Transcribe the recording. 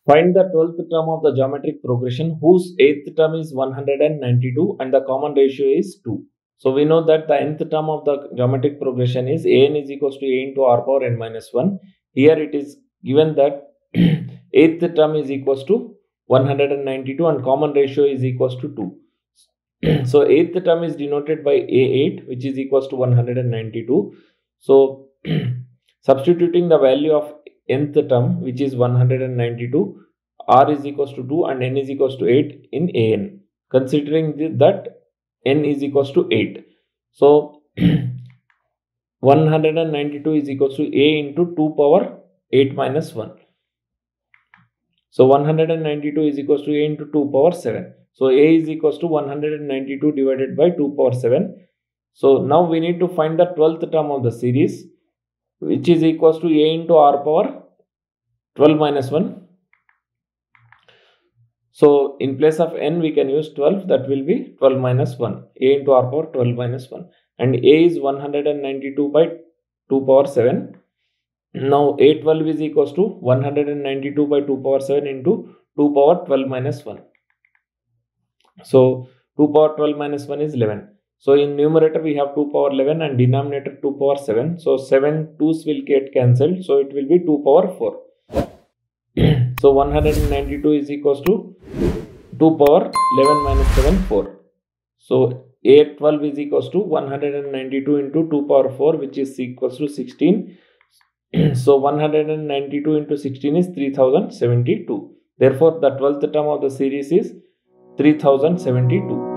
Find the 12th term of the geometric progression whose 8th term is 192 and the common ratio is 2. So we know that the nth term of the geometric progression is an is equals to a into r power n minus 1. Here it is given that 8th term is equals to 192 and common ratio is equals to 2. So 8th term is denoted by a8 which is equals to 192. So substituting the value of nth term which is 192, r is equals to 2 and n is equals to 8 in an, considering that n is equals to 8. So 192 is equals to a into 2 power 8 minus 1. So 192 is equals to a into 2 power 7. So a is equals to 192 divided by 2 power 7. So now we need to find the 12th term of the series, which is equals to a into r power 12 minus 1. So in place of n we can use 12, that will be 12 minus 1, a into r power 12 minus 1, and a is 192 by 2 power 7. Now a12 is equals to 192 by 2 power 7 into 2 power 12 minus 1. So 2 power 12 minus 1 is 11. So in numerator we have 2 power 11 and denominator 2 power 7. So 7 2's will get cancelled. So it will be 2 power 4. So 192 is equals to 2 power 11 minus 7, 4. So a12 is equals to 192 into 2 power 4, which is equals to 16. So 192 into 16 is 3072. Therefore the 12th term of the series is 3072.